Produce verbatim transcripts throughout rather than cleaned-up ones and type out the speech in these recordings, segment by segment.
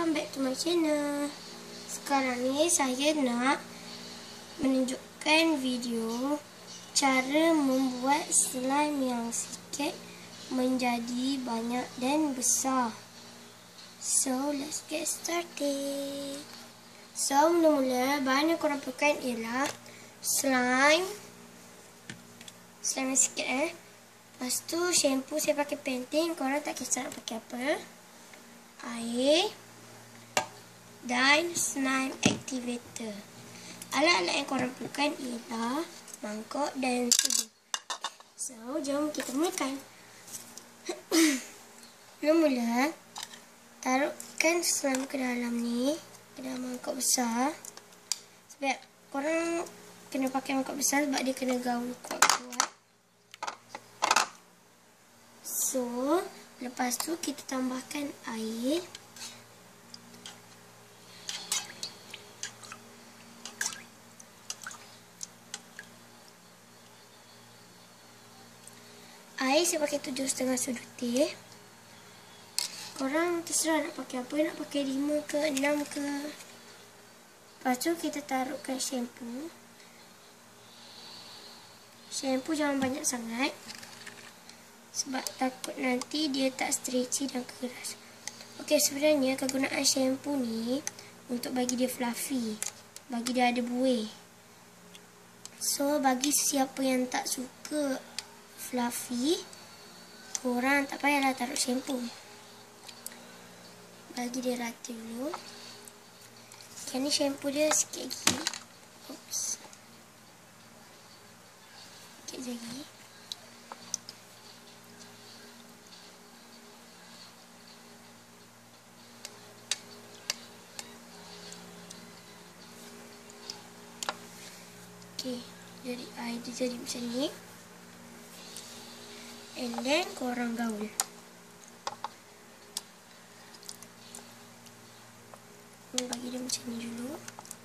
Welcome back to my channel. Sekarang ni saya nak menunjukkan video cara membuat slime yang sikit menjadi banyak dan besar. So let's get started. So mula-mula bahan yang korang perlukan ialah slime Slime yang sikit eh Lepas tu shampoo, saya pakai Pantene. Korang tak kisah nak pakai apa. Air dan slime activator. Alat-alat yang korang perlukan ialah mangkuk dan sudu. So, jom kita mulakan. Mula-mula, taruhkan slime ke dalam ni, ke dalam mangkuk besar. Sebab korang kena pakai mangkuk besar sebab dia kena gaul kuat-kuat. So, lepas tu kita tambahkan air. Air saya pakai tujuh setengah sudu teh. Korang terserah nak pakai apa, nak pakai lima ke enam ke. Lepas tu kita taruhkan shampoo. Shampoo jangan banyak sangat, sebab takut nanti dia tak stretchy dan keras. Okey, sebenarnya kegunaan shampoo ni untuk bagi dia fluffy, bagi dia ada buih. So, bagi siapa yang tak suka fluffy, korang tak payahlah taruh shampoo. Bagi dia rata dulu. Okay, ni shampoo dia sikit lagi. Oops. Sikit lagi. Okay, jadi air dia jadi macam ni. And then korang gaul. Bagi dia macam ni dulu.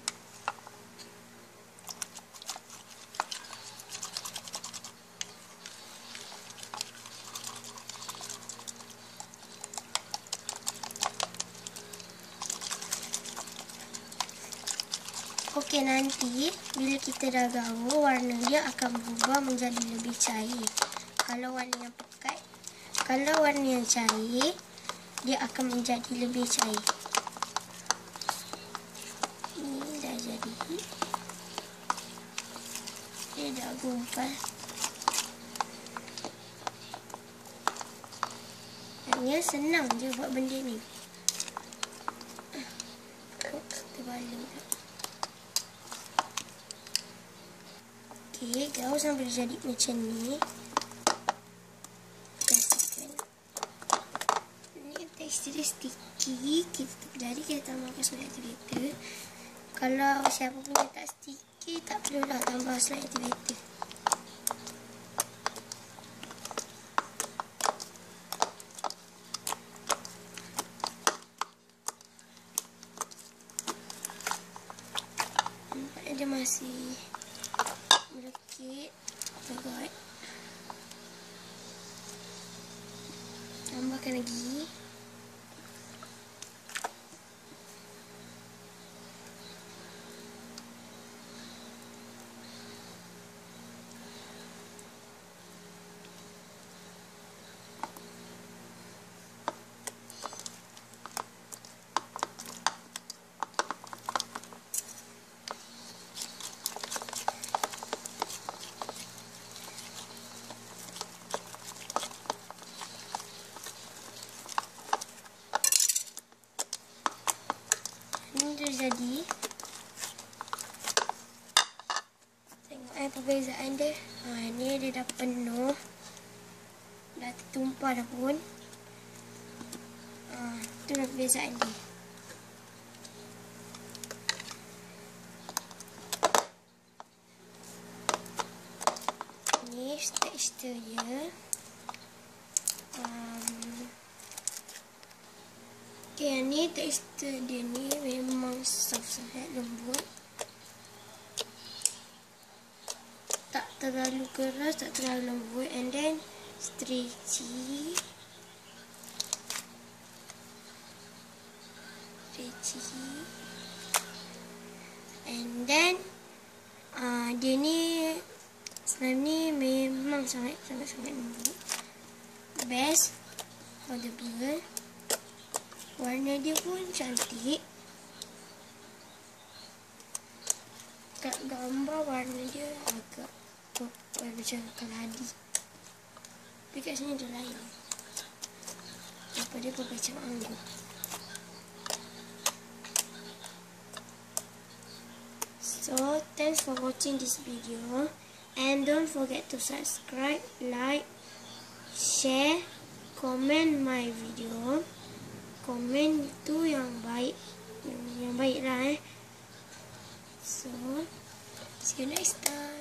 Okey, nanti bila kita dah gaul, warna dia akan berubah menjadi lebih cair. Kalau warna yang pekat, kalau warna yang cair, dia akan menjadi lebih cair. Ini dah jadi. Dia dah gumpal. Hanya senang je buat benda ni. Oops, terbalik. Okey, gaul sampai jadi macam ni. Tekstur dia sticky. Kita jadi kita tambahkan slime activator. Kalau siapa punya tak sticky, tak perlulah tambah slime activator. Nampaknya dia masih melekit. Tegot. Tambahkan lagi. Ini dah jadi. Tengok eh perbezaan dia. Ha, ni dia dah penuh. Dah tertumpah dah pun. Ha, tu dah perbezaan dia. Ni tekstur dia. Um, Okay, yang ni tekstur dia ni memang soft sangat, lembut. Tak terlalu keras, tak terlalu lembut. And then stretchy. kecil. And then uh, dia ni, slime ni memang sangat sangat sangat lembut. Best, affordable. Warna dia pun cantik. Kat gambar warna dia agak purple macam keladi. Tapi kat sini dia lain. Apa dia pun macam anggur. So, thanks for watching this video. And don't forget to subscribe, like, share, comment my video. Komen itu yang baik, yang, yang baik lah eh. So, see you next time.